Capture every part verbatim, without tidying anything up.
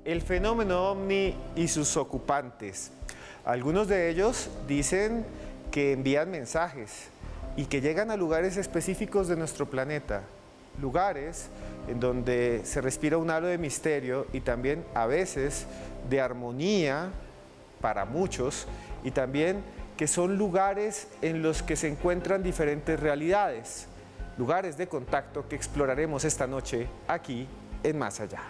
El fenómeno ovni y sus ocupantes. Algunos de ellos dicen que envían mensajes y que llegan a lugares específicos de nuestro planeta, lugares en donde se respira un halo de misterio y también a veces de armonía para muchos, y también que son lugares en los que se encuentran diferentes realidades, lugares de contacto que exploraremos esta noche aquí en Más Allá.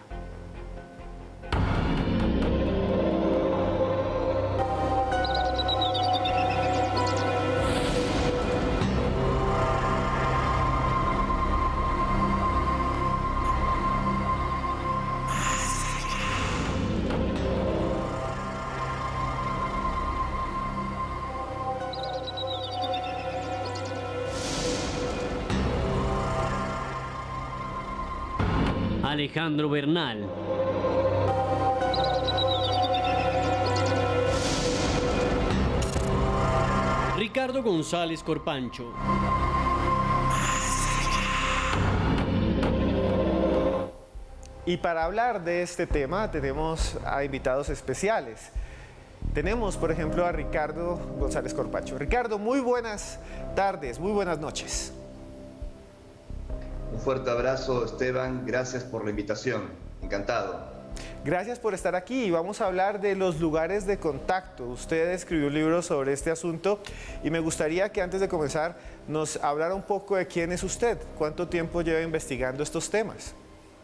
Alejandro Bernal. Ricardo González Corpancho. Y para hablar de este tema tenemos a invitados especiales. Tenemos, por ejemplo, a Ricardo González Corpancho. Ricardo, muy buenas tardes, muy buenas noches. Un fuerte abrazo, Esteban. Gracias por la invitación. Encantado. Gracias por estar aquí y vamos a hablar de los lugares de contacto. Usted escribió un libro sobre este asunto y me gustaría que antes de comenzar nos hablara un poco de quién es usted. ¿Cuánto tiempo lleva investigando estos temas?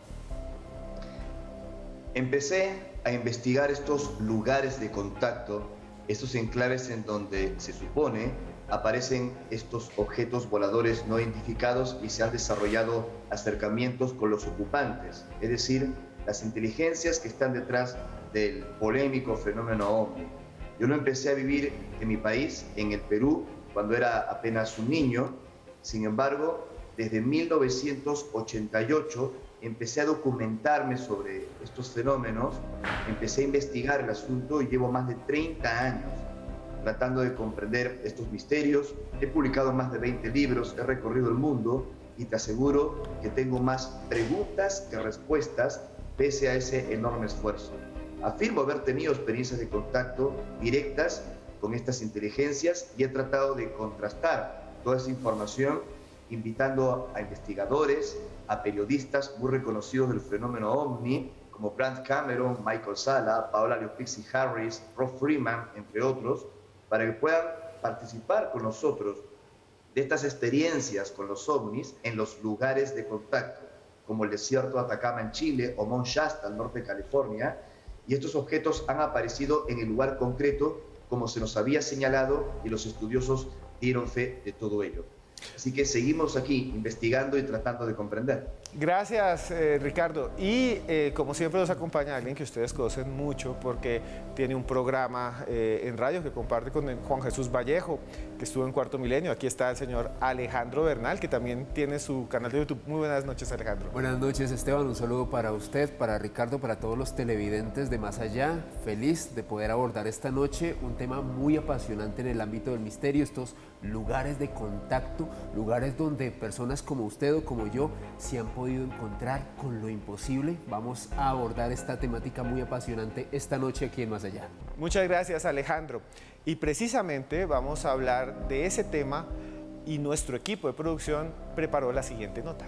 Empecé a investigar estos lugares de contacto, estos enclaves en donde se supone aparecen estos objetos voladores no identificados y se han desarrollado acercamientos con los ocupantes, es decir, las inteligencias que están detrás del polémico fenómeno ovni. Yo lo empecé a vivir en mi país, en el Perú, cuando era apenas un niño. Sin embargo, desde mil novecientos ochenta y ocho empecé a documentarme sobre estos fenómenos, empecé a investigar el asunto y llevo más de treinta años tratando de comprender estos misterios. He publicado más de veinte libros, he recorrido el mundo y te aseguro que tengo más preguntas que respuestas pese a ese enorme esfuerzo. Afirmo haber tenido experiencias de contacto directas con estas inteligencias y he tratado de contrastar toda esa información invitando a investigadores, a periodistas muy reconocidos del fenómeno ovni, como Brent Cameron, Michael Salla, Paola Leopixi Harris, Rob Freeman, entre otros, para que puedan participar con nosotros de estas experiencias con los ovnis en los lugares de contacto, como el desierto de Atacama en Chile o Mount Shasta al norte de California, y estos objetos han aparecido en el lugar concreto como se nos había señalado y los estudiosos dieron fe de todo ello. Así que seguimos aquí investigando y tratando de comprender. Gracias, eh, Ricardo. Y eh, como siempre nos acompaña alguien que ustedes conocen mucho porque tiene un programa eh, en radio que comparte con Juan Jesús Vallejo, que estuvo en Cuarto Milenio. Aquí está el señor Alejandro Bernal, que también tiene su canal de YouTube. Muy buenas noches, Alejandro. Buenas noches, Esteban. Un saludo para usted, para Ricardo, para todos los televidentes de Más Allá. Feliz de poder abordar esta noche un tema muy apasionante en el ámbito del misterio, estos lugares de contacto, lugares donde personas como usted o como yo se han podido encontrar con lo imposible. Vamos a abordar esta temática muy apasionante esta noche aquí en Más Allá. Muchas gracias, Alejandro. Y precisamente vamos a hablar de ese tema y nuestro equipo de producción preparó la siguiente nota.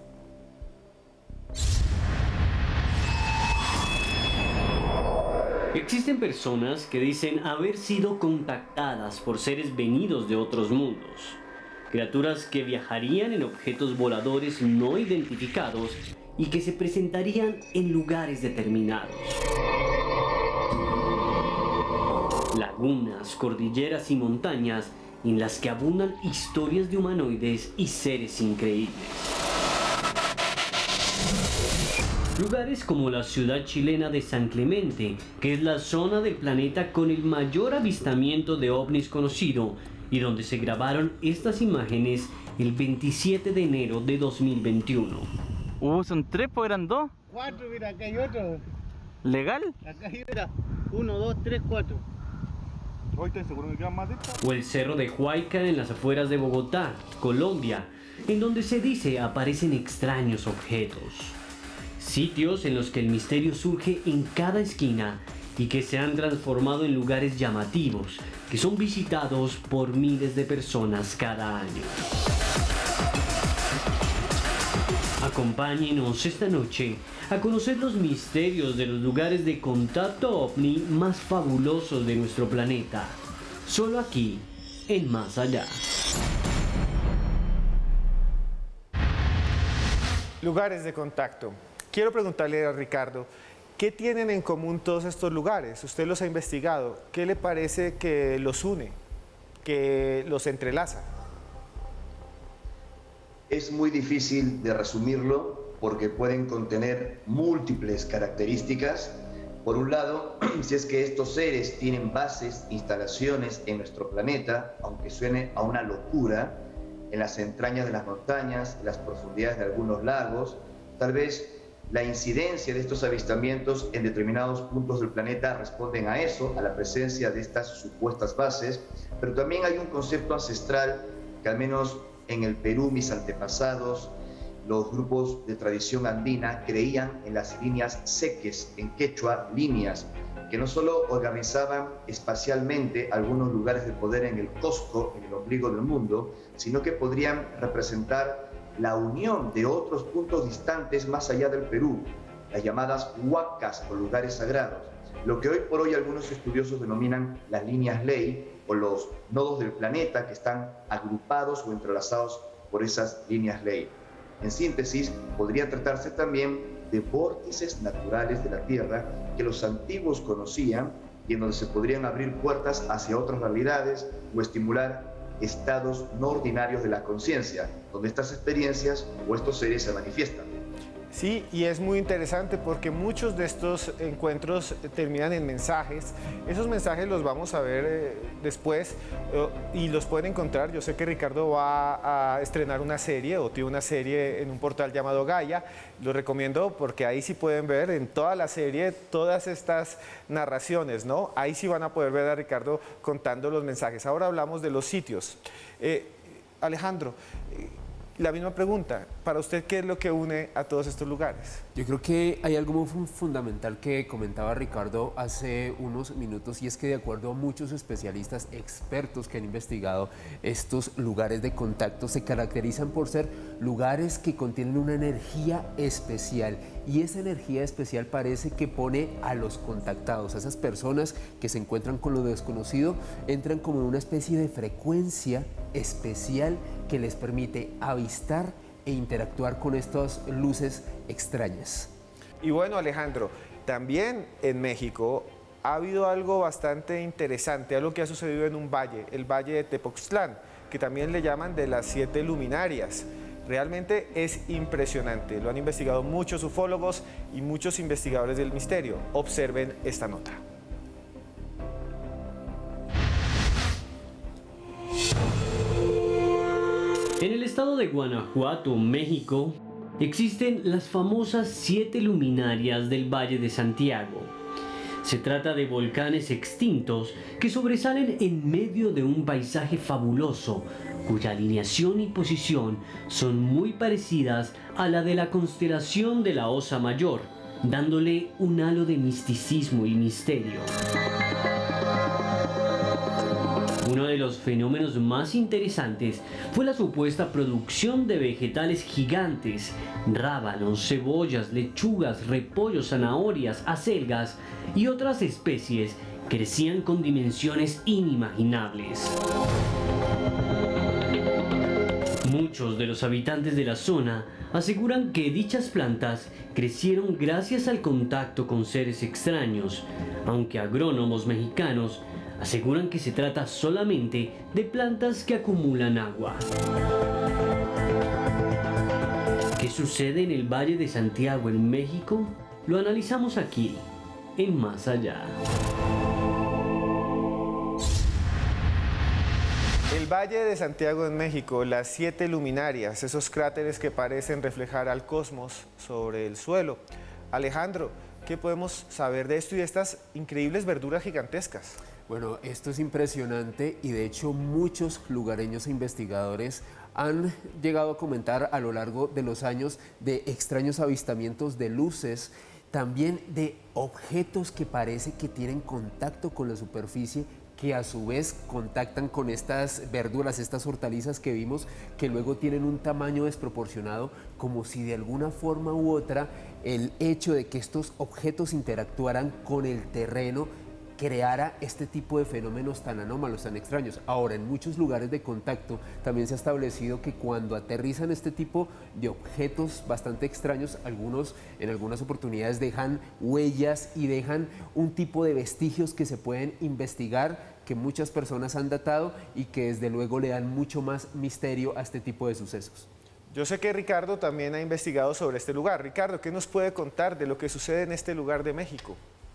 Existen personas que dicen haber sido contactadas por seres venidos de otros mundos. Criaturas que viajarían en objetos voladores no identificados y que se presentarían en lugares determinados. Lagunas, cordilleras y montañas en las que abundan historias de humanoides y seres increíbles. Lugares como la ciudad chilena de San Clemente, que es la zona del planeta con el mayor avistamiento de ovnis conocido, y donde se grabaron estas imágenes el veintisiete de enero de dos mil veintiuno. Uh, son tres, pues eran dos. Cuatro, mira, acá hay otro. ¿Legal? Acá hay otra. Uno, dos, tres, cuatro. Hoy estoy seguro que quedan más de estas. O el cerro de Huayca en las afueras de Bogotá, Colombia, en donde se dice aparecen extraños objetos. sitios en los que el misterio surge en cada esquina y que se han transformado en lugares llamativos, que son visitados por miles de personas cada año. Acompáñenos esta noche a conocer los misterios de los lugares de contacto ovni más fabulosos de nuestro planeta, solo aquí, en Más Allá. Lugares de contacto. Quiero preguntarle a Ricardo, ¿qué tienen en común todos estos lugares? Usted los ha investigado. ¿Qué le parece que los une, que los entrelaza? Es muy difícil de resumirlo porque pueden contener múltiples características. Por un lado, si es que estos seres tienen bases, instalaciones en nuestro planeta, aunque suene a una locura, en las entrañas de las montañas, en las profundidades de algunos lagos, tal vez la incidencia de estos avistamientos en determinados puntos del planeta responden a eso, a la presencia de estas supuestas bases, pero también hay un concepto ancestral que al menos en el Perú, mis antepasados, los grupos de tradición andina creían en las líneas seques, en quechua, líneas, que no solo organizaban espacialmente algunos lugares de poder en el Cosco, en el ombligo del mundo, sino que podrían representar la unión de otros puntos distantes más allá del Perú, las llamadas huacas o lugares sagrados, lo que hoy por hoy algunos estudiosos denominan las líneas ley o los nodos del planeta que están agrupados o entrelazados por esas líneas ley. En síntesis, podría tratarse también de vórtices naturales de la Tierra que los antiguos conocían y en donde se podrían abrir puertas hacia otras realidades o estimular estados no ordinarios de la conciencia, donde estas experiencias o estos seres se manifiestan. Sí, y es muy interesante porque muchos de estos encuentros terminan en mensajes. Esos mensajes los vamos a ver eh, después eh, y los pueden encontrar. Yo sé que Ricardo va a estrenar una serie o tiene una serie en un portal llamado Gaia. Lo recomiendo porque ahí sí pueden ver en toda la serie todas estas narraciones, ¿no? Ahí sí van a poder ver a Ricardo contando los mensajes. Ahora hablamos de los sitios. Eh, Alejandro, eh, la misma pregunta, para usted, ¿qué es lo que une a todos estos lugares? Yo creo que hay algo muy fundamental que comentaba Ricardo hace unos minutos y es que de acuerdo a muchos especialistas, expertos que han investigado estos lugares de contacto, se caracterizan por ser lugares que contienen una energía especial y esa energía especial parece que pone a los contactados, a esas personas que se encuentran con lo desconocido, entran como en una especie de frecuencia especial que les permite avistar e interactuar con estas luces extrañas. Y bueno, Alejandro, también en México ha habido algo bastante interesante, algo que ha sucedido en un valle, el Valle de Tepoztlán, que también le llaman de las siete luminarias. Realmente es impresionante, lo han investigado muchos ufólogos y muchos investigadores del misterio. Observen esta nota. En el estado de Guanajuato, México, existen las famosas siete luminarias del Valle de Santiago. Se trata de volcanes extintos que sobresalen en medio de un paisaje fabuloso, cuya alineación y posición son muy parecidas a la de la constelación de la Osa Mayor, dándole un halo de misticismo y misterio. Uno de los fenómenos más interesantes fue la supuesta producción de vegetales gigantes, rábanos, cebollas, lechugas, repollos, zanahorias, acelgas y otras especies que crecían con dimensiones inimaginables. Muchos de los habitantes de la zona aseguran que dichas plantas crecieron gracias al contacto con seres extraños, aunque agrónomos mexicanos aseguran que se trata solamente de plantas que acumulan agua. ¿Qué sucede en el Valle de Santiago en México? Lo analizamos aquí, en Más Allá. El Valle de Santiago en México, las siete luminarias, esos cráteres que parecen reflejar al cosmos sobre el suelo. Alejandro, ¿qué podemos saber de esto y de estas increíbles verduras gigantescas? Bueno, esto es impresionante y de hecho muchos lugareños e investigadores han llegado a comentar a lo largo de los años de extraños avistamientos de luces, también de objetos que parece que tienen contacto con la superficie, que a su vez contactan con estas verduras, estas hortalizas que vimos, que luego tienen un tamaño desproporcionado, como si de alguna forma u otra el hecho de que estos objetos interactuaran con el terreno creara este tipo de fenómenos tan anómalos, tan extraños. Ahora, en muchos lugares de contacto también se ha establecido que cuando aterrizan este tipo de objetos bastante extraños, algunos en algunas oportunidades dejan huellas y dejan un tipo de vestigios que se pueden investigar, que muchas personas han datado y que desde luego le dan mucho más misterio a este tipo de sucesos. Yo sé que Ricardo también ha investigado sobre este lugar. Ricardo, ¿qué nos puede contar de lo que sucede en este lugar de México?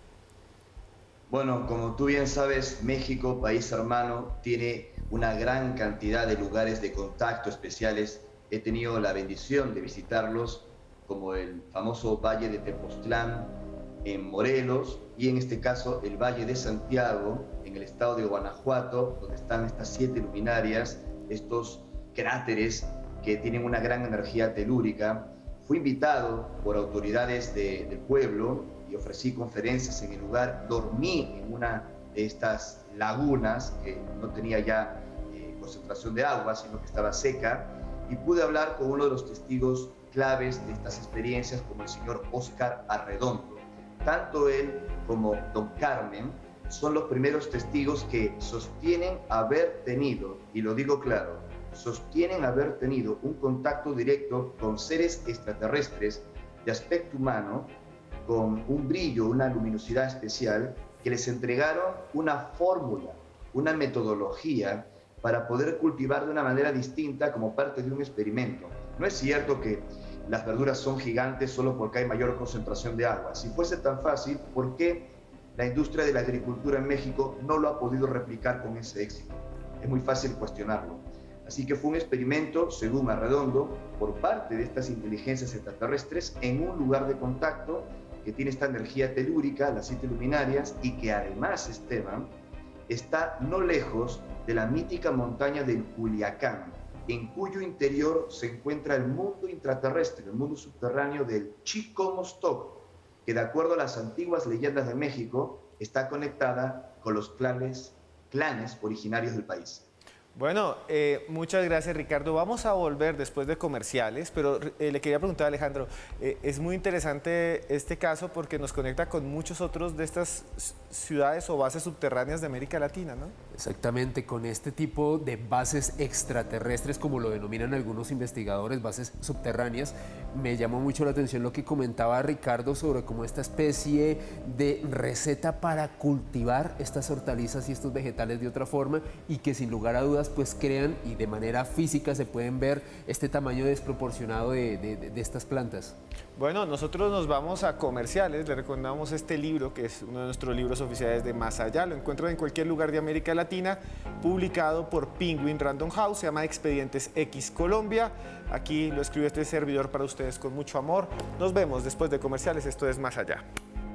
Bueno, como tú bien sabes, México, país hermano, tiene una gran cantidad de lugares de contacto especiales. He tenido la bendición de visitarlos, como el famoso Valle de Tepoztlán en Morelos, y en este caso el Valle de Santiago, en el estado de Guanajuato, donde están estas siete luminarias, estos cráteres que tienen una gran energía telúrica. Fui invitado por autoridades de, del pueblo y ofrecí conferencias en el lugar. Dormí en una de estas lagunas que no tenía ya eh, concentración de agua, sino que estaba seca, y pude hablar con uno de los testigos claves de estas experiencias, como el señor Óscar Arredondo. Tanto él como don Carmen son los primeros testigos que sostienen haber tenido, y lo digo claro, sostienen haber tenido un contacto directo con seres extraterrestres de aspecto humano, con un brillo, una luminosidad especial, que les entregaron una fórmula, una metodología para poder cultivar de una manera distinta como parte de un experimento. No es cierto que las verduras son gigantes solo porque hay mayor concentración de agua. Si fuese tan fácil, ¿por qué la industria de la agricultura en México no lo ha podido replicar con ese éxito? Es muy fácil cuestionarlo. Así que fue un experimento, según Arredondo, por parte de estas inteligencias extraterrestres en un lugar de contacto que tiene esta energía telúrica, las siete luminarias, y que además, Esteban, está no lejos de la mítica montaña del Culiacán, en cuyo interior se encuentra el mundo intraterrestre, el mundo subterráneo del Chicomostoc, que de acuerdo a las antiguas leyendas de México, está conectada con los clanes, clanes originarios del país. Bueno, eh, muchas gracias, Ricardo. Vamos a volver después de comerciales, pero eh, le quería preguntar a Alejandro, eh, es muy interesante este caso porque nos conecta con muchos otros de estas ciudades o bases subterráneas de América Latina, ¿no? Exactamente, con este tipo de bases extraterrestres, como lo denominan algunos investigadores, bases subterráneas. Me llamó mucho la atención lo que comentaba Ricardo sobre cómo esta especie de receta para cultivar estas hortalizas y estos vegetales de otra forma, y que sin lugar a dudas pues crean, y de manera física se pueden ver este tamaño desproporcionado de, de, de estas plantas. Bueno, nosotros nos vamos a comerciales. Le recomendamos este libro, que es uno de nuestros libros oficiales de Más Allá. Lo encuentran en cualquier lugar de América Latina, publicado por Penguin Random House, se llama Expedientes X Colombia. Aquí lo escribe este servidor para ustedes con mucho amor. Nos vemos después de comerciales. Esto es Más Allá.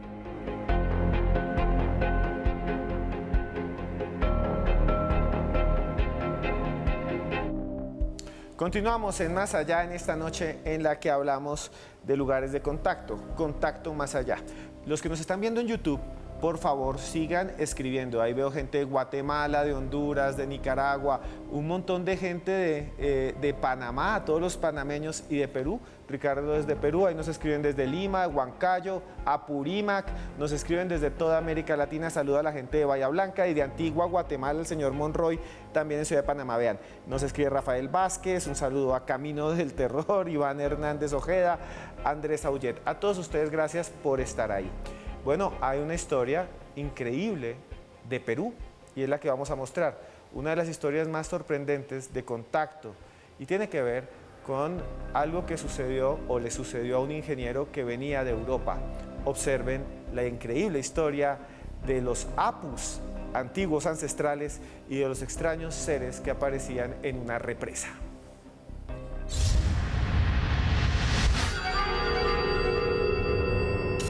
Continuamos en Más Allá en esta noche en la que hablamos de lugares de contacto, contacto más allá. Los que nos están viendo en YouTube, por favor, sigan escribiendo. Ahí veo gente de Guatemala, de Honduras, de Nicaragua, un montón de gente de, eh, de Panamá, todos los panameños, y de Perú. Ricardo es de Perú, ahí nos escriben desde Lima, Huancayo, Apurímac, nos escriben desde toda América Latina. Saluda a la gente de Bahía Blanca, y de Antigua, Guatemala, el señor Monroy, también en Ciudad de Panamá. Vean, nos escribe Rafael Vázquez, un saludo a Camino del Terror, Iván Hernández Ojeda, Andrés Aullet. A todos ustedes, gracias por estar ahí. Bueno, hay una historia increíble de Perú y es la que vamos a mostrar. Una de las historias más sorprendentes de contacto, y tiene que ver con algo que sucedió o le sucedió a un ingeniero que venía de Europa. Observen la increíble historia de los apus, antiguos ancestrales, y de los extraños seres que aparecían en una represa.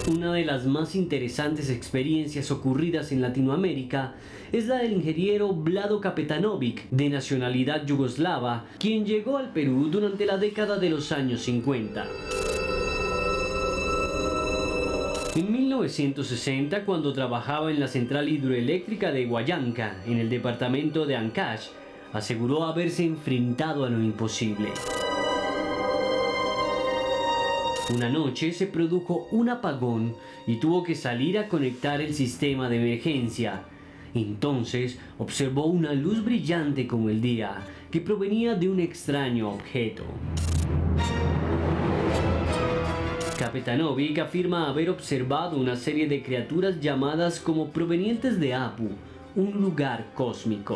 Una de las más interesantes experiencias ocurridas en Latinoamérica es la del ingeniero Vlado Kapetanovic, de nacionalidad yugoslava, quien llegó al Perú durante la década de los años cincuenta. En mil novecientos sesenta, cuando trabajaba en la central hidroeléctrica de Huallanca, en el departamento de Ancash, aseguró haberse enfrentado a lo imposible. Una noche se produjo un apagón y tuvo que salir a conectar el sistema de emergencia. Entonces observó una luz brillante como el día que provenía de un extraño objeto. Kapetanovic afirma haber observado una serie de criaturas llamadas como provenientes de Apu, un lugar cósmico.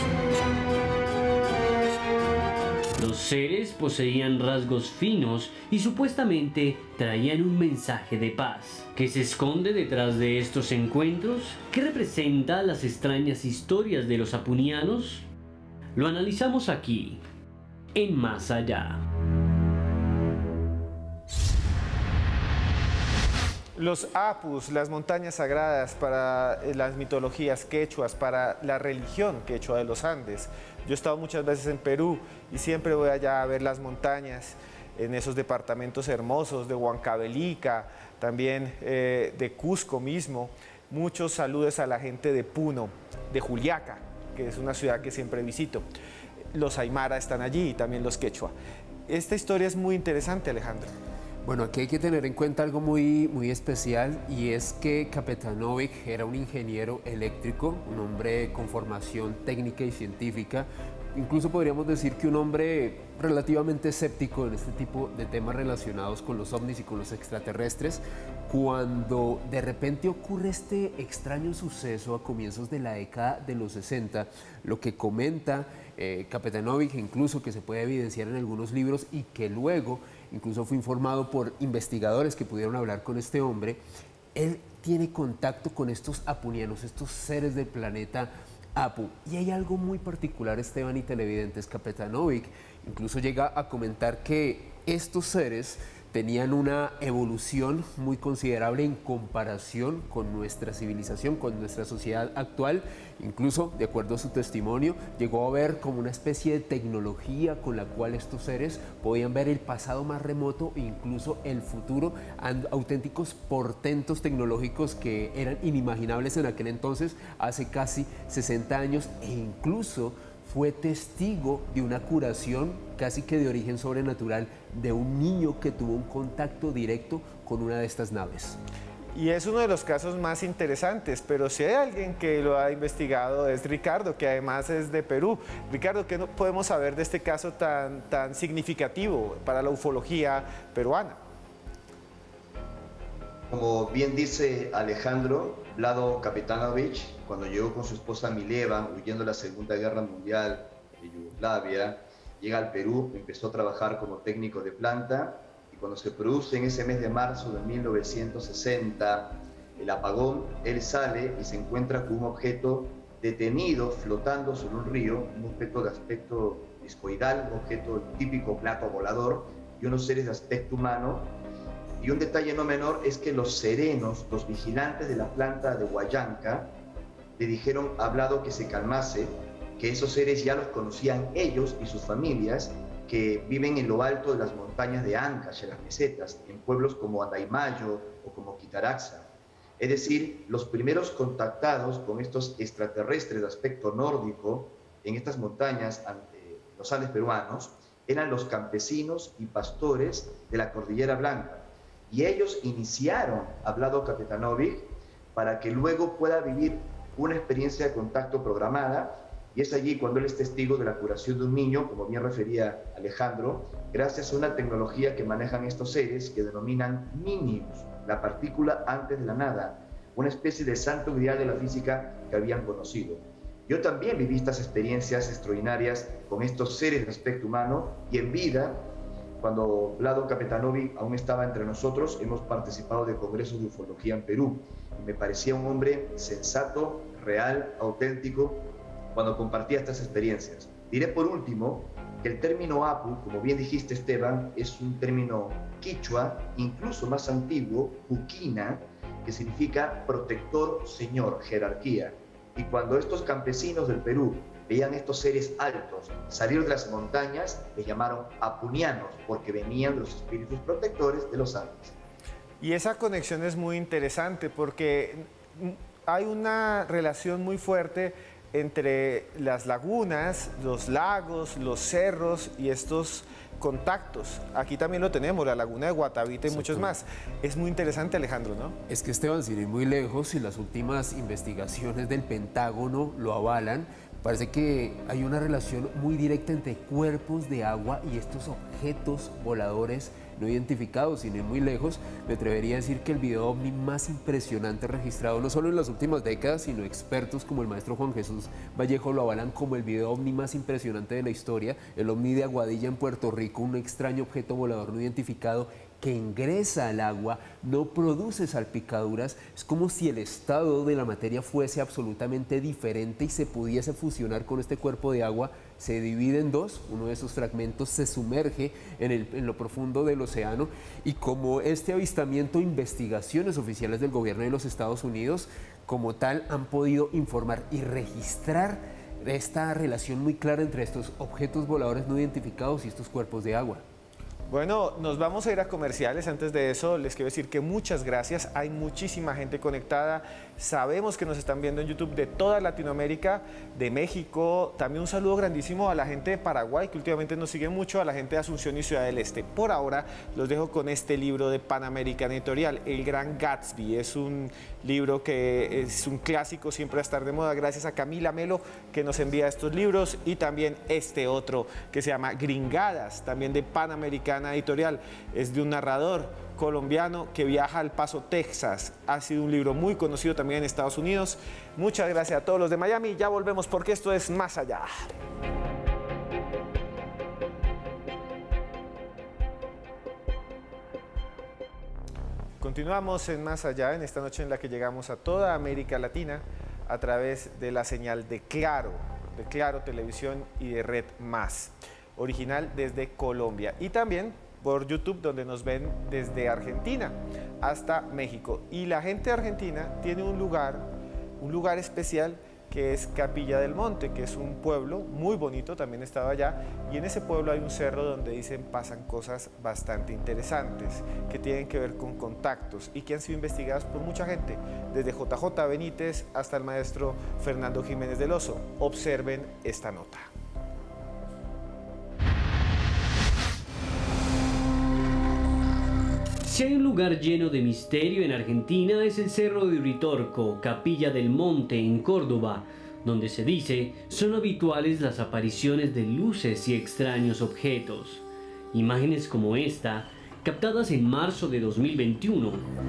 Los seres poseían rasgos finos y supuestamente traían un mensaje de paz. ¿Qué se esconde detrás de estos encuentros? ¿Qué representa las extrañas historias de los apunianos? Lo analizamos aquí, en Más Allá. Los apus, las montañas sagradas para las mitologías quechuas, para la religión quechua de los Andes. Yo he estado muchas veces en Perú y siempre voy allá a ver las montañas en esos departamentos hermosos de Huancavelica, también eh, de Cusco mismo. Muchos saludos a la gente de Puno, de Juliaca, que es una ciudad que siempre visito. Los aymara están allí y también los quechua. Esta historia es muy interesante, Alejandro. Bueno, aquí hay que tener en cuenta algo muy, muy especial, y es que Kapetanovic era un ingeniero eléctrico, un hombre con formación técnica y científica. Incluso podríamos decir que un hombre relativamente escéptico en este tipo de temas relacionados con los ovnis y con los extraterrestres, cuando de repente ocurre este extraño suceso a comienzos de la década de los sesenta, lo que comenta eh, Kapetanovic, incluso que se puede evidenciar en algunos libros y que luego incluso fue informado por investigadores que pudieron hablar con este hombre, él tiene contacto con estos apunianos, estos seres del planeta Apu. Y hay algo muy particular, Esteban y televidentes. Kapetanovic incluso llega a comentar que estos seres tenían una evolución muy considerable en comparación con nuestra civilización, con nuestra sociedad actual. Incluso, de acuerdo a su testimonio, llegó a ver como una especie de tecnología con la cual estos seres podían ver el pasado más remoto e incluso el futuro, auténticos portentos tecnológicos que eran inimaginables en aquel entonces, hace casi sesenta años, e incluso fue testigo de una curación casi que de origen sobrenatural de un niño que tuvo un contacto directo con una de estas naves. Y es uno de los casos más interesantes, pero si hay alguien que lo ha investigado es Ricardo, que además es de Perú. Ricardo, ¿qué podemos saber de este caso tan, tan significativo para la ufología peruana? Como bien dice Alejandro, Vlado Kapetanovic, cuando llegó con su esposa Mileva, huyendo de la Segunda Guerra Mundial de Yugoslavia, llega al Perú, empezó a trabajar como técnico de planta, y cuando se produce en ese mes de marzo de mil novecientos sesenta el apagón, él sale y se encuentra con un objeto detenido flotando sobre un río, un objeto de aspecto discoidal, un objeto típico plato volador, y unos seres de aspecto humano. Y un detalle no menor es que los serenos, los vigilantes de la planta de Huallanca, le dijeron a Vlado que se calmase, que esos seres ya los conocían ellos y sus familias, que viven en lo alto de las montañas de Ancash, en las mesetas, en pueblos como Andaimayo o como Quitaraxa. Es decir, los primeros contactados con estos extraterrestres de aspecto nórdico en estas montañas, ante los Andes peruanos, eran los campesinos y pastores de la Cordillera Blanca. Y ellos iniciaron a Vlado Kapetanovic para que luego pueda vivir una experiencia de contacto programada, y es allí cuando él es testigo de la curación de un niño, como bien refería Alejandro, gracias a una tecnología que manejan estos seres que denominan Minimus, la partícula antes de la nada, una especie de santo grial de la física que habían conocido. Yo también viví estas experiencias extraordinarias con estos seres de aspecto humano, y en vida, cuando Vlado Kapetanovic aún estaba entre nosotros, hemos participado de congresos de ufología en Perú. Y me parecía un hombre sensato, real, auténtico, cuando compartía estas experiencias. Diré por último El término Apu, como bien dijiste Esteban, es un término quichua, incluso más antiguo, Puquina, que significa protector, señor, jerarquía. Y cuando estos campesinos del Perú veían estos seres altos salir de las montañas, les llamaron apunianos, porque venían de los espíritus protectores de los Andes. Y esa conexión es muy interesante porque hay una relación muy fuerte entre las lagunas, los lagos, los cerros y estos contactos. Aquí también lo tenemos, la laguna de Guatavita y muchos más. Es muy interesante, Alejandro, ¿no? Es que Esteban, sin ir muy lejos, y las últimas investigaciones del Pentágono lo avalan, parece que hay una relación muy directa entre cuerpos de agua y estos objetos voladores no identificados. Sin ir muy lejos, me atrevería a decir que el video ovni más impresionante registrado no solo en las últimas décadas, sino expertos como el maestro Juan Jesús Vallejo lo avalan como el video ovni más impresionante de la historia, el ovni de Aguadilla en Puerto Rico, un extraño objeto volador no identificado que ingresa al agua, no produce salpicaduras. Es como si el estado de la materia fuese absolutamente diferente y se pudiese fusionar con este cuerpo de agua. Se divide en dos, uno de esos fragmentos se sumerge en, el, en lo profundo del océano, y como este avistamiento, investigaciones oficiales del gobierno de los Estados Unidos como tal han podido informar y registrar esta relación muy clara entre estos objetos voladores no identificados y estos cuerpos de agua. Bueno, nos vamos a ir a comerciales. Antes de eso, les quiero decir que muchas gracias. Hay muchísima gente conectada. Sabemos que nos están viendo en YouTube de toda Latinoamérica, de México. También un saludo grandísimo a la gente de Paraguay, que últimamente nos sigue mucho, a la gente de Asunción y Ciudad del Este. Por ahora, los dejo con este libro de Panamericana Editorial, El Gran Gatsby. Es un libro que es un clásico, siempre va a estar de moda, gracias a Camila Melo, que nos envía estos libros, y también este otro, que se llama Gringadas, también de Panamericana Editorial. Es de un narrador colombiano que viaja al Paso, Texas. Ha sido un libro muy conocido también en Estados Unidos. Muchas gracias a todos los de Miami. Ya volvemos porque esto es Más Allá. Continuamos en Más Allá, en esta noche en la que llegamos a toda América Latina a través de la señal de Claro, de Claro Televisión y de Red Más, original desde Colombia, y también por YouTube, donde nos ven desde Argentina hasta México. Y la gente de Argentina tiene un lugar, un lugar especial, que es Capilla del Monte, que es un pueblo muy bonito, también he estado allá, y en ese pueblo hay un cerro donde dicen pasan cosas bastante interesantes, que tienen que ver con contactos y que han sido investigadas por mucha gente, desde J J Benítez hasta el maestro Fernando Jiménez del Oso. Observen esta nota. Si hay un lugar lleno de misterio en Argentina, es el Cerro de Uritorco, Capilla del Monte, en Córdoba, donde se dice son habituales las apariciones de luces y extraños objetos. Imágenes como esta, captadas en marzo de dos mil veintiuno.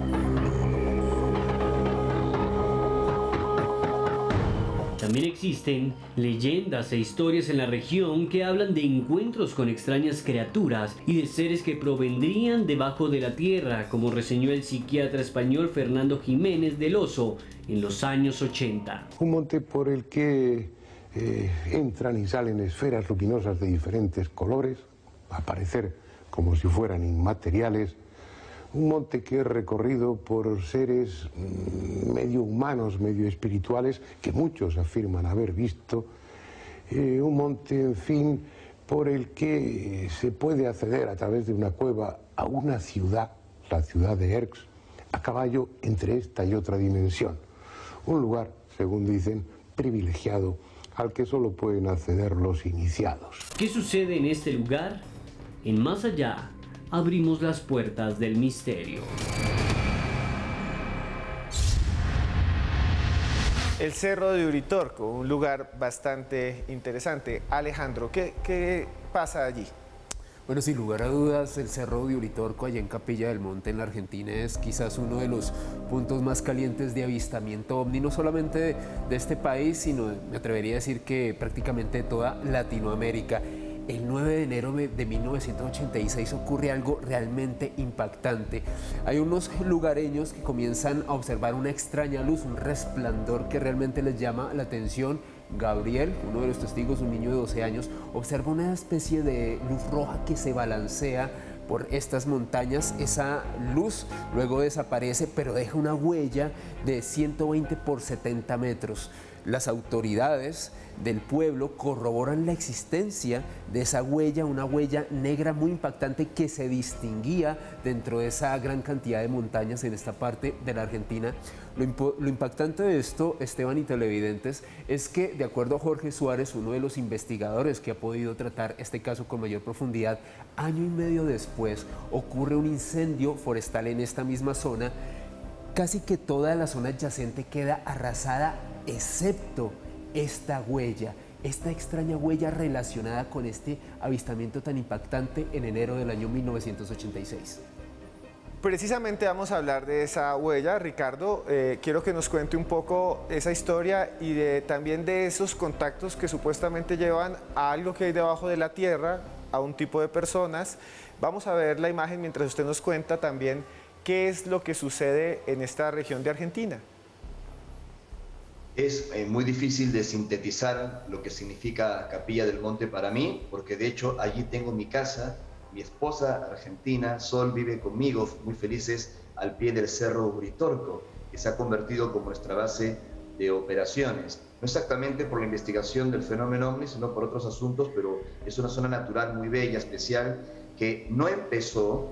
También existen leyendas e historias en la región que hablan de encuentros con extrañas criaturas y de seres que provendrían debajo de la tierra, como reseñó el psiquiatra español Fernando Jiménez del Oso en los años ochenta. Un monte por el que eh, entran y salen esferas luminosas de diferentes colores, a parecer como si fueran inmateriales. Un monte que es recorrido por seres medio humanos, medio espirituales, que muchos afirman haber visto. Eh, un monte, en fin, por el que se puede acceder a través de una cueva a una ciudad, la ciudad de Erx, a caballo entre esta y otra dimensión. Un lugar, según dicen, privilegiado, al que solo pueden acceder los iniciados. ¿Qué sucede en este lugar? En Más Allá, abrimos las puertas del misterio. El Cerro de Uritorco, un lugar bastante interesante. Alejandro, ¿qué, qué pasa allí? Bueno, sin lugar a dudas, el Cerro de Uritorco, allá en Capilla del Monte, en la Argentina, es quizás uno de los puntos más calientes de avistamiento ovni, no solamente de, de este país, sino, me atrevería a decir que prácticamente de toda Latinoamérica. El nueve de enero de mil novecientos ochenta y seis ocurre algo realmente impactante. Hay unos lugareños que comienzan a observar una extraña luz, un resplandor que realmente les llama la atención. Gabriel, uno de los testigos, un niño de doce años, observa una especie de luz roja que se balancea por estas montañas. Esa luz luego desaparece, pero deja una huella de ciento veinte por setenta metros. Las autoridades del pueblo corroboran la existencia de esa huella, una huella negra muy impactante que se distinguía dentro de esa gran cantidad de montañas en esta parte de la Argentina. Lo, impo lo impactante de esto, Esteban y televidentes, es que de acuerdo a Jorge Suárez, uno de los investigadores que ha podido tratar este caso con mayor profundidad, año y medio después ocurre un incendio forestal en esta misma zona. Casi que toda la zona adyacente queda arrasada, excepto esta huella, esta extraña huella relacionada con este avistamiento tan impactante en enero del año mil novecientos ochenta y seis. Precisamente vamos a hablar de esa huella. Ricardo, eh, quiero que nos cuente un poco esa historia y de, también de esos contactos que supuestamente llevan a algo que hay debajo de la tierra, a un tipo de personas. Vamos a ver la imagen mientras usted nos cuenta también qué es lo que sucede en esta región de Argentina. Es eh, muy difícil de sintetizar lo que significa Capilla del Monte para mí, porque de hecho allí tengo mi casa, mi esposa argentina, Sol, vive conmigo, muy felices, al pie del Cerro Uritorco, que se ha convertido como nuestra base de operaciones. No exactamente por la investigación del fenómeno ovni, sino por otros asuntos, pero es una zona natural muy bella, especial, que no empezó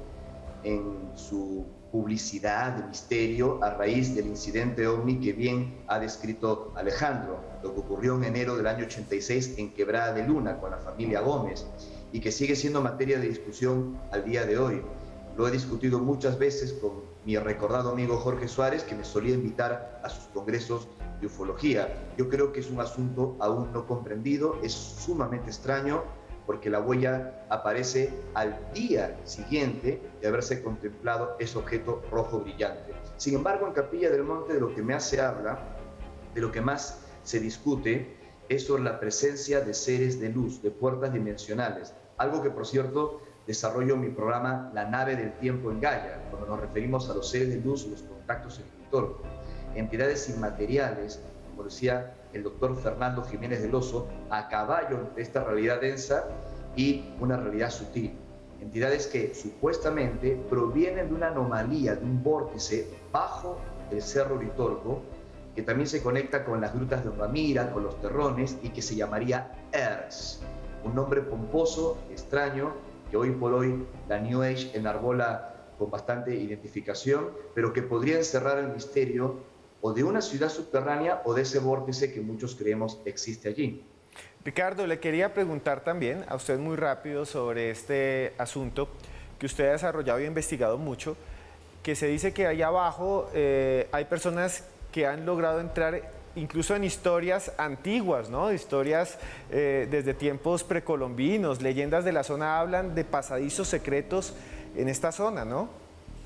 en su publicidad de misterio a raíz del incidente ovni que bien ha descrito Alejandro, lo que ocurrió en enero del año ochenta y seis en Quebrada de Luna con la familia Gómez y que sigue siendo materia de discusión al día de hoy. Lo he discutido muchas veces con mi recordado amigo Jorge Suárez, que me solía invitar a sus congresos de ufología. Yo creo que es un asunto aún no comprendido, es sumamente extraño, porque la huella aparece al día siguiente de haberse contemplado ese objeto rojo brillante. Sin embargo, en Capilla del Monte de lo que más se habla, de lo que más se discute, es sobre la presencia de seres de luz, de puertas dimensionales, algo que, por cierto, desarrollo mi programa La Nave del Tiempo en Gaia, cuando nos referimos a los seres de luz, los contactos en el Uritorco, entidades inmateriales, como decía el doctor Fernando Jiménez del Oso, a caballo entre esta realidad densa y una realidad sutil. Entidades que supuestamente provienen de una anomalía, de un vórtice bajo el Cerro Uritorco, que también se conecta con las grutas de Ongamira, con los terrones, y que se llamaría Ers, un nombre pomposo, extraño, que hoy por hoy la New Age enarbola con bastante identificación, pero que podría encerrar el misterio o de una ciudad subterránea o de ese vórtice que muchos creemos existe allí. Ricardo, le quería preguntar también a usted muy rápido sobre este asunto que usted ha desarrollado y investigado mucho, que se dice que allá abajo eh, hay personas que han logrado entrar incluso en historias antiguas, ¿no? Historias eh, desde tiempos precolombinos, leyendas de la zona hablan de pasadizos secretos en esta zona, ¿no?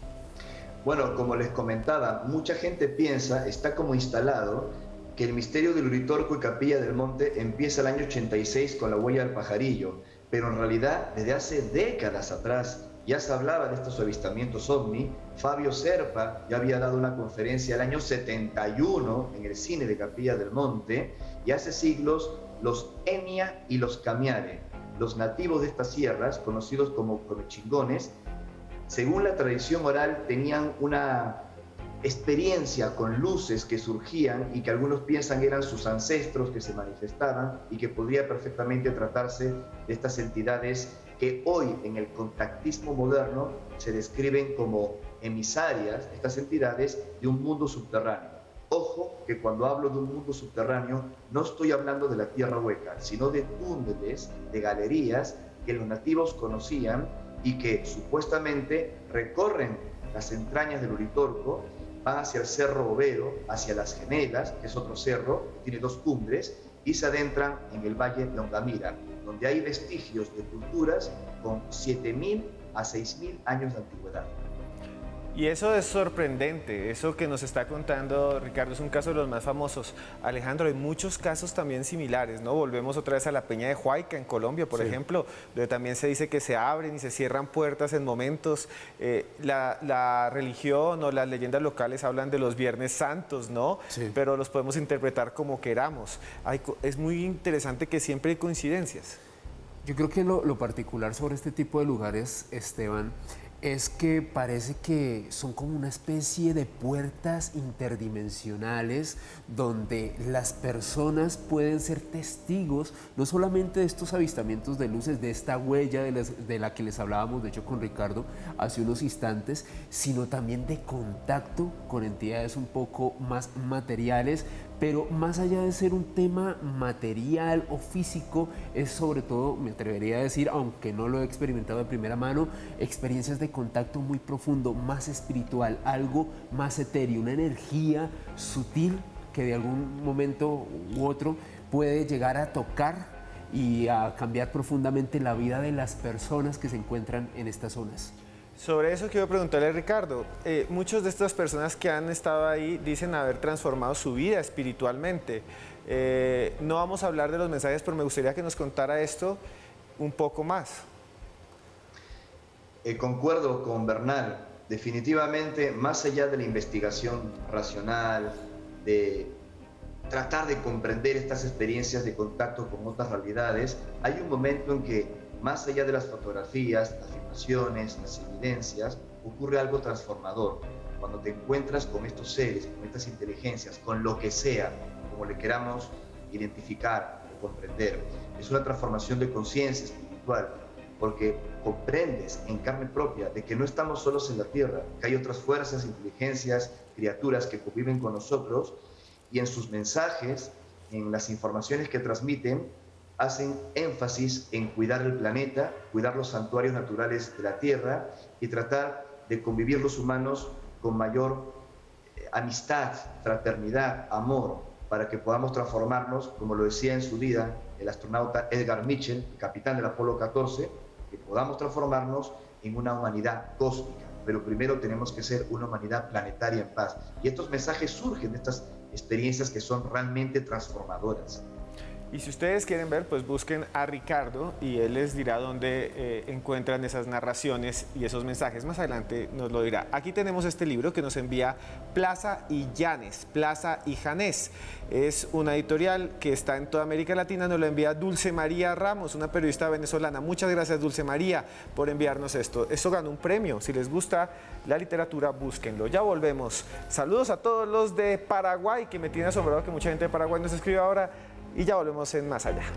Bueno, como les comentaba, mucha gente piensa, está como instalado, que el misterio del Uritorco y Capilla del Monte empieza el año ochenta y seis con la huella del pajarillo, pero en realidad desde hace décadas atrás ya se hablaba de estos avistamientos ovni. Fabio Serpa ya había dado una conferencia el año setenta y uno en el cine de Capilla del Monte, y hace siglos los Enia y los Camiare, los nativos de estas sierras, conocidos como chingones, según la tradición oral, tenían una experiencia con luces que surgían y que algunos piensan eran sus ancestros que se manifestaban, y que podría perfectamente tratarse de estas entidades que hoy en el contactismo moderno se describen como emisarias, estas entidades de un mundo subterráneo. Ojo que cuando hablo de un mundo subterráneo no estoy hablando de la tierra hueca, sino de túneles, de galerías que los nativos conocían y que supuestamente recorren las entrañas del Uritorco, van hacia el Cerro Overo, hacia las Gemelas, que es otro cerro, que tiene dos cumbres, y se adentran en el Valle de Ongamira, donde hay vestigios de culturas con siete mil a seis mil años de antigüedad. Y eso es sorprendente, eso que nos está contando Ricardo es un caso de los más famosos. Alejandro, hay muchos casos también similares, ¿no? Volvemos otra vez a la Peña de Huayca en Colombia, por sí. ejemplo, donde también se dice que se abren y se cierran puertas en momentos. Eh, la, la religión o las leyendas locales hablan de los Viernes Santos, ¿no? Sí. Pero los podemos interpretar como queramos. Hay, es muy interesante que siempre hay coincidencias. Yo creo que lo, lo particular sobre este tipo de lugares, Esteban, es que parece que son como una especie de puertas interdimensionales donde las personas pueden ser testigos no solamente de estos avistamientos de luces, de esta huella de, las, de la que les hablábamos, de hecho con Ricardo hace unos instantes, sino también de contacto con entidades un poco más materiales, pero más allá de ser un tema material o físico, es sobre todo, me atrevería a decir, aunque no lo he experimentado de primera mano, experiencias de contacto muy profundo, más espiritual, algo más etéreo, una energía sutil que de algún momento u otro puede llegar a tocar y a cambiar profundamente la vida de las personas que se encuentran en estas zonas. Sobre eso quiero preguntarle a Ricardo, eh, muchas de estas personas que han estado ahí dicen haber transformado su vida espiritualmente. Eh, no vamos a hablar de los mensajes, pero me gustaría que nos contara esto un poco más. Eh, concuerdo con Bernal, definitivamente más allá de la investigación racional, de tratar de comprender estas experiencias de contacto con otras realidades, hay un momento en que más allá de las fotografías, las filmaciones, las evidencias, ocurre algo transformador. Cuando te encuentras con estos seres, con estas inteligencias, con lo que sea, como le queramos identificar o comprender, es una transformación de conciencia espiritual, porque comprendes en carne propia de que no estamos solos en la Tierra, que hay otras fuerzas, inteligencias, criaturas que conviven con nosotros, y en sus mensajes, en las informaciones que transmiten, hacen énfasis en cuidar el planeta, cuidar los santuarios naturales de la Tierra y tratar de convivir los humanos con mayor eh, amistad, fraternidad, amor, para que podamos transformarnos, como lo decía en su vida el astronauta Edgar Mitchell, el capitán del Apolo catorce, que podamos transformarnos en una humanidad cósmica, pero primero tenemos que ser una humanidad planetaria en paz. Y estos mensajes surgen de estas experiencias que son realmente transformadoras. Y si ustedes quieren ver, pues busquen a Ricardo y él les dirá dónde eh, encuentran esas narraciones y esos mensajes. Más adelante nos lo dirá. Aquí tenemos este libro que nos envía Plaza y Llanes, Plaza y Janés. Es una editorial que está en toda América Latina, nos lo envía Dulce María Ramos, una periodista venezolana. Muchas gracias, Dulce María, por enviarnos esto. Esto ganó un premio. Si les gusta la literatura, búsquenlo. Ya volvemos. Saludos a todos los de Paraguay, que me tiene asombrado que mucha gente de Paraguay nos escribe ahora. Y ya volvemos en Más Allá.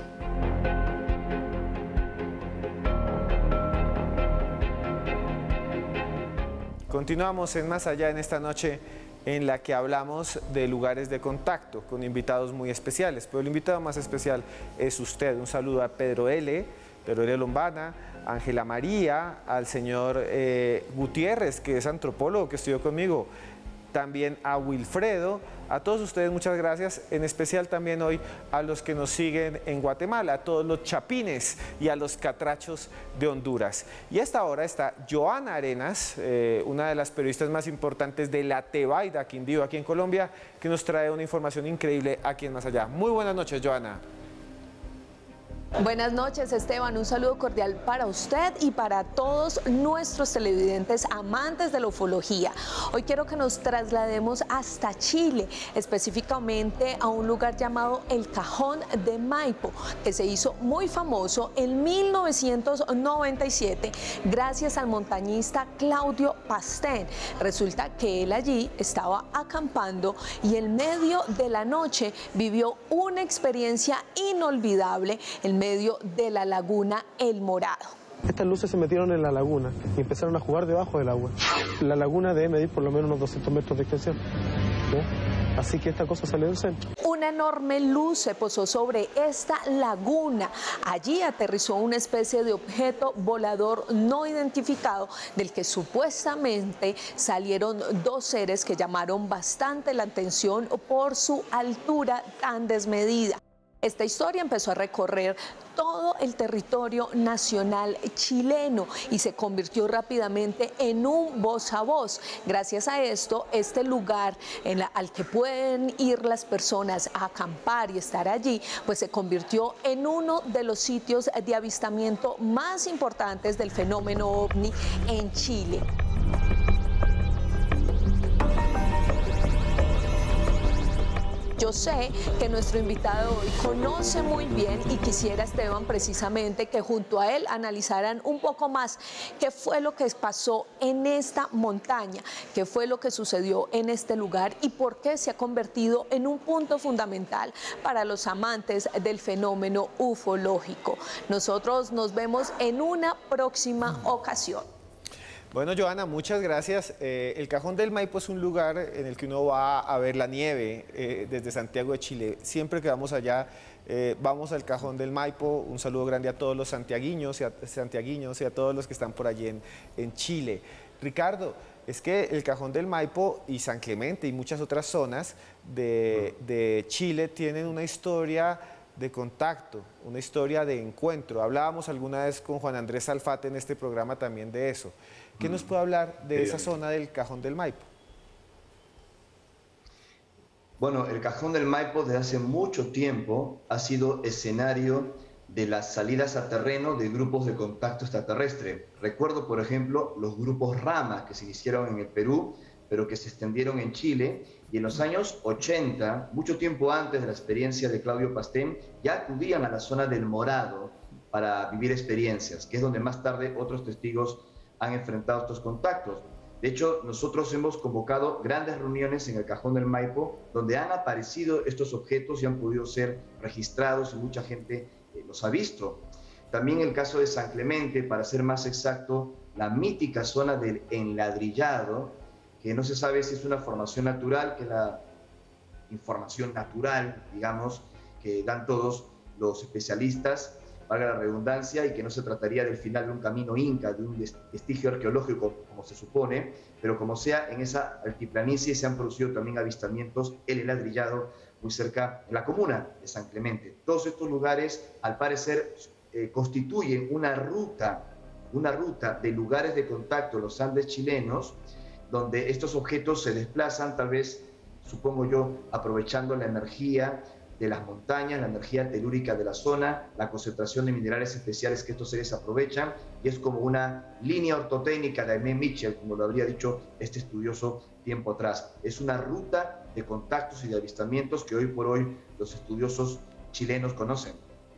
Continuamos en Más Allá en esta noche en la que hablamos de lugares de contacto con invitados muy especiales. Pero el invitado más especial es usted. Un saludo a Pedro L., Pedro L. Lombana, Ángela María, al señor eh, Gutiérrez, que es antropólogo, que estudió conmigo, también a Wilfredo, a todos ustedes muchas gracias, en especial también hoy a los que nos siguen en Guatemala, a todos los chapines y a los catrachos de Honduras. Y a esta hora está Joana Arenas, eh, una de las periodistas más importantes de la Tebaida Quindío aquí en Colombia, que nos trae una información increíble aquí en Más Allá. Muy buenas noches, Joana. Buenas noches, Esteban. Un saludo cordial para usted y para todos nuestros televidentes amantes de la ufología. Hoy quiero que nos traslademos hasta Chile, específicamente a un lugar llamado el Cajón de Maipo, que se hizo muy famoso en mil novecientos noventa y siete gracias al montañista Claudio Pastén. Resulta que él allí estaba acampando y en medio de la noche vivió una experiencia inolvidable en medio de la laguna El Morado. Estas luces se metieron en la laguna y empezaron a jugar debajo del agua. La laguna debe medir por lo menos unos doscientos metros de extensión, ¿no? Así que esta cosa salió del centro. Una enorme luz se posó sobre esta laguna. Allí aterrizó una especie de objeto volador no identificado, del que supuestamente salieron dos seres que llamaron bastante la atención por su altura tan desmedida. Esta historia empezó a recorrer todo el territorio nacional chileno y se convirtió rápidamente en un voz a voz. Gracias a esto, este lugar en la, al que pueden ir las personas a acampar y estar allí, pues se convirtió en uno de los sitios de avistamiento más importantes del fenómeno ovni en Chile. Yo sé que nuestro invitado hoy conoce muy bien y quisiera, Esteban, precisamente que junto a él analizaran un poco más qué fue lo que pasó en esta montaña, qué fue lo que sucedió en este lugar y por qué se ha convertido en un punto fundamental para los amantes del fenómeno ufológico. Nosotros nos vemos en una próxima ocasión. Bueno, Joana, muchas gracias. Eh, el Cajón del Maipo es un lugar en el que uno va a ver la nieve eh, desde Santiago de Chile. Siempre que vamos allá, eh, vamos al Cajón del Maipo. Un saludo grande a todos los santiaguiños y a, santiaguiños y a todos los que están por allí en, en Chile. Ricardo, es que el Cajón del Maipo y San Clemente y muchas otras zonas de, de Chile tienen una historia de contacto, una historia de encuentro. Hablábamos alguna vez con Juan Andrés Alfate en este programa también de eso. ¿Qué nos puede hablar de esa zona del Cajón del Maipo? Bueno, el Cajón del Maipo desde hace mucho tiempo ha sido escenario de las salidas a terreno de grupos de contacto extraterrestre. Recuerdo, por ejemplo, los grupos Rama que se iniciaron en el Perú, pero que se extendieron en Chile, y en los años ochenta, mucho tiempo antes de la experiencia de Claudio Pastén, ya acudían a la zona del Morado para vivir experiencias, que es donde más tarde otros testigos han enfrentado estos contactos. De hecho, nosotros hemos convocado grandes reuniones en el Cajón del Maipo, donde han aparecido estos objetos y han podido ser registrados y mucha gente eh, los ha visto. También el caso de San Clemente, para ser más exacto, la mítica zona del enladrillado, que no se sabe si es una formación natural, que es la información natural, digamos, que dan todos los especialistas, valga la redundancia, y que no se trataría del final de un camino inca, de un vestigio arqueológico, como se supone, pero como sea, en esa altiplanicie se han producido también avistamientos en el ladrillado, muy cerca de la comuna de San Clemente. Todos estos lugares, al parecer, eh, constituyen una ruta, una ruta de lugares de contacto en los Andes chilenos, donde estos objetos se desplazan, tal vez, supongo yo, aprovechando la energía de las montañas, la energía telúrica de la zona, la concentración de minerales especiales que estos seres aprovechan, y es como una línea ortotécnica de Aimé Mitchell, como lo habría dicho este estudioso tiempo atrás. Es una ruta de contactos y de avistamientos que hoy por hoy los estudiosos chilenos conocen.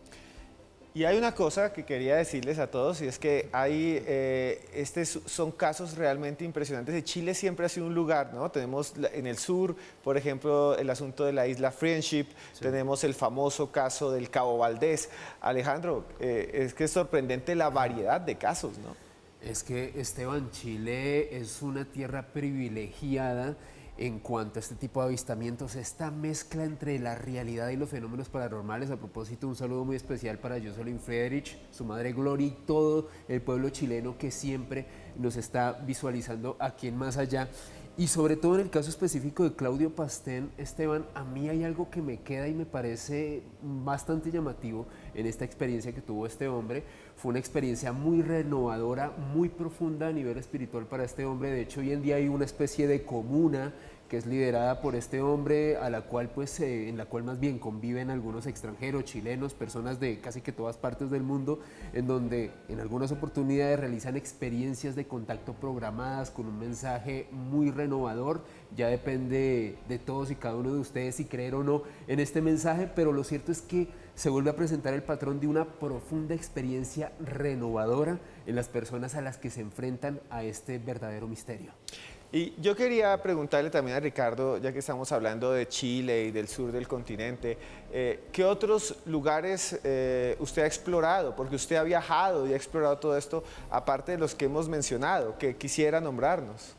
Y hay una cosa que quería decirles a todos, y es que hay, eh, estos son casos realmente impresionantes. Chile siempre ha sido un lugar, ¿no? Tenemos en el sur, por ejemplo, el asunto de la isla Friendship, sí. Tenemos el famoso caso del Cabo Valdés. Alejandro, eh, es que es sorprendente la variedad de casos, ¿no? Es que, Esteban, Chile es una tierra privilegiada en cuanto a este tipo de avistamientos, esta mezcla entre la realidad y los fenómenos paranormales. A propósito, un saludo muy especial para Jocelyn Friedrich, su madre Gloria y todo el pueblo chileno que siempre nos está visualizando aquí en Más Allá. Y sobre todo en el caso específico de Claudio Pastén, Esteban, a mí hay algo que me queda y me parece bastante llamativo en esta experiencia que tuvo este hombre. Fue una experiencia muy renovadora, muy profunda a nivel espiritual para este hombre. De hecho, hoy en día hay una especie de comuna que es liderada por este hombre, a la cual, pues, eh, en la cual más bien conviven algunos extranjeros, chilenos, personas de casi que todas partes del mundo, en donde en algunas oportunidades realizan experiencias de contacto programadas con un mensaje muy renovador. Ya depende de todos y cada uno de ustedes si creer o no en este mensaje, pero lo cierto es que se vuelve a presentar el patrón de una profunda experiencia renovadora en las personas a las que se enfrentan a este verdadero misterio. Y yo quería preguntarle también a Ricardo, ya que estamos hablando de Chile y del sur del continente, eh, ¿qué otros lugares eh, usted ha explorado? Porque usted ha viajado y ha explorado todo esto, aparte de los que hemos mencionado, que quisiera nombrarnos.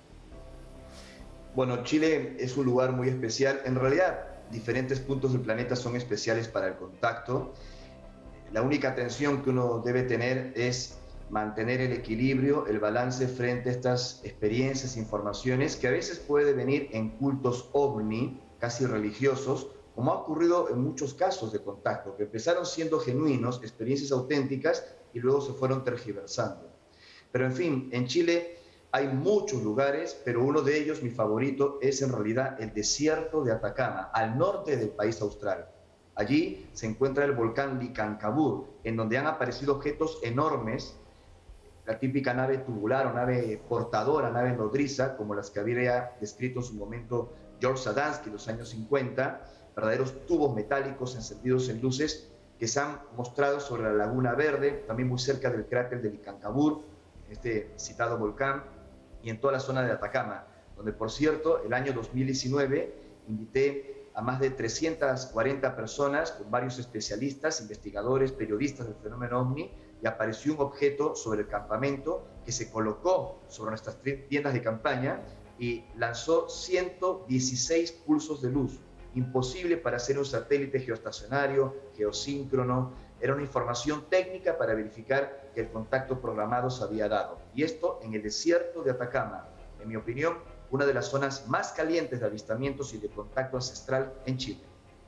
Bueno, Chile es un lugar muy especial. En realidad, diferentes puntos del planeta son especiales para el contacto. La única atención que uno debe tener es mantener el equilibrio, el balance frente a estas experiencias, informaciones, que a veces puede venir en cultos ovni, casi religiosos, como ha ocurrido en muchos casos de contacto, que empezaron siendo genuinos, experiencias auténticas, y luego se fueron tergiversando. Pero en fin, en Chile hay muchos lugares, pero uno de ellos, mi favorito, es en realidad el desierto de Atacama, al norte del país austral. Allí se encuentra el volcán Licancabur, en donde han aparecido objetos enormes, la típica nave tubular o nave portadora, nave nodriza, como las que había descrito en su momento George Sadansky en los años cincuenta, verdaderos tubos metálicos encendidos en luces que se han mostrado sobre la Laguna Verde, también muy cerca del cráter de Licancabur, este citado volcán, y en toda la zona de Atacama, donde, por cierto, el año dos mil diecinueve invité a más de trescientas cuarenta personas, con varios especialistas, investigadores, periodistas del fenómeno OVNI, y apareció un objeto sobre el campamento que se colocó sobre nuestras tiendas de campaña y lanzó ciento dieciséis pulsos de luz. Imposible para hacer un satélite geoestacionario, geosíncrono. Era una información técnica para verificar que el contacto programado se había dado. Y esto en el desierto de Atacama, en mi opinión, una de las zonas más calientes de avistamientos y de contacto ancestral en Chile.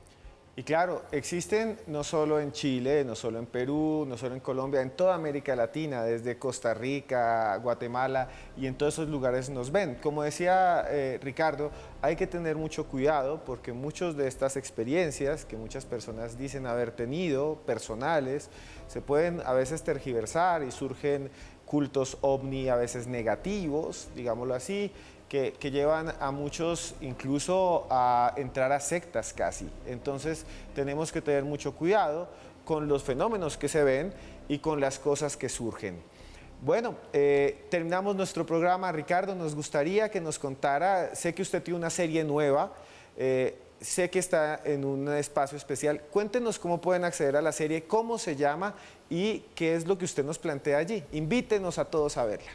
Y claro, existen no solo en Chile, no solo en Perú, no solo en Colombia, en toda América Latina, desde Costa Rica, Guatemala, y en todos esos lugares nos ven. Como decía eh, Ricardo, hay que tener mucho cuidado porque muchas de estas experiencias que muchas personas dicen haber tenido, personales, se pueden a veces tergiversar y surgen cultos ovni a veces negativos, digámoslo así, Que, que llevan a muchos incluso a entrar a sectas casi. Entonces tenemos que tener mucho cuidado con los fenómenos que se ven y con las cosas que surgen. Bueno, eh, terminamos nuestro programa. Ricardo, nos gustaría que nos contara, sé que usted tiene una serie nueva, eh, sé que está en un espacio especial. Cuéntenos cómo pueden acceder a la serie, cómo se llama y qué es lo que usted nos plantea allí. Invítenos a todos a verla.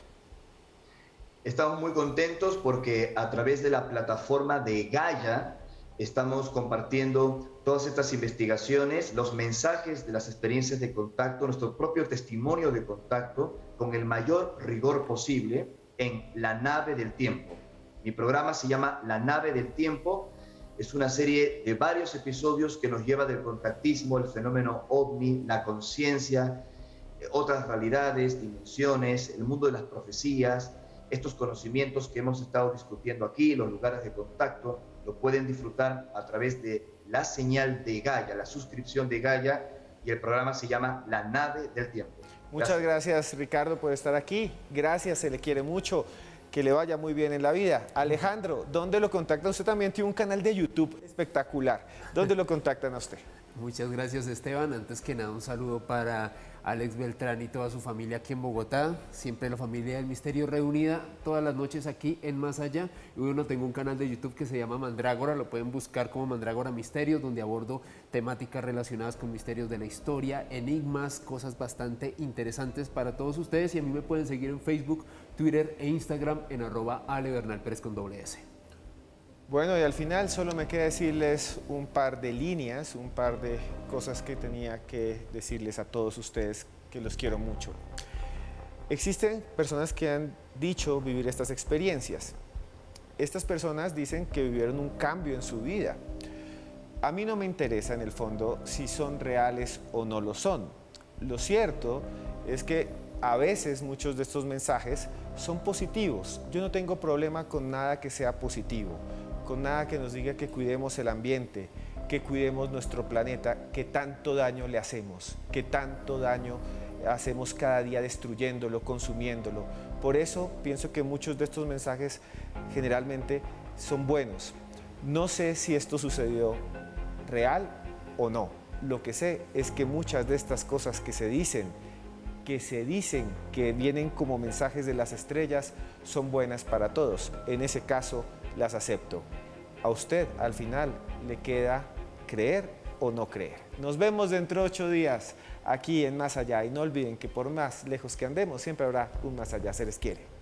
Estamos muy contentos porque a través de la plataforma de Gaia estamos compartiendo todas estas investigaciones, los mensajes de las experiencias de contacto, nuestro propio testimonio de contacto con el mayor rigor posible en La Nave del Tiempo. Mi programa se llama La Nave del Tiempo, es una serie de varios episodios que nos lleva del contactismo, el fenómeno ovni, la conciencia, otras realidades, dimensiones, el mundo de las profecías. Estos conocimientos que hemos estado discutiendo aquí, los lugares de contacto, lo pueden disfrutar a través de la señal de Gaia, la suscripción de Gaia, y el programa se llama La Nave del Tiempo. Muchas gracias, gracias Ricardo, por estar aquí. Gracias, se le quiere mucho. Que le vaya muy bien en la vida. Alejandro, ¿dónde lo contactan? Usted también tiene un canal de YouTube espectacular. ¿Dónde lo contactan a usted? Muchas gracias, Esteban. Antes que nada, un saludo para Alex Beltrán y toda su familia aquí en Bogotá. Siempre la familia del misterio reunida todas las noches aquí en Más Allá. Y bueno, tengo un canal de YouTube que se llama Mandrágora, lo pueden buscar como Mandrágora Misterios, donde abordo temáticas relacionadas con misterios de la historia, enigmas, cosas bastante interesantes para todos ustedes. Y a mí me pueden seguir en Facebook, Twitter e Instagram en arroba Ale Bernal Pérez con doble S. Bueno, y al final solo me queda decirles un par de líneas, un par de cosas que tenía que decirles a todos ustedes, que los quiero mucho. Existen personas que han dicho vivir estas experiencias. Estas personas dicen que vivieron un cambio en su vida. A mí no me interesa en el fondo si son reales o no lo son. Lo cierto es que a veces muchos de estos mensajes son positivos. Yo no tengo problema con nada que sea positivo, con nada que nos diga que cuidemos el ambiente, que cuidemos nuestro planeta, que tanto daño le hacemos, que tanto daño hacemos cada día destruyéndolo, consumiéndolo. Por eso pienso que muchos de estos mensajes generalmente son buenos. No sé si esto sucedió real o no. Lo que sé es que muchas de estas cosas que se dicen, que se dicen que vienen como mensajes de las estrellas, son buenas para todos. En ese caso, las acepto. A usted, al final, le queda creer o no creer. Nos vemos dentro de ocho días aquí en Más Allá. Y no olviden que por más lejos que andemos, siempre habrá un más allá. Se les quiere.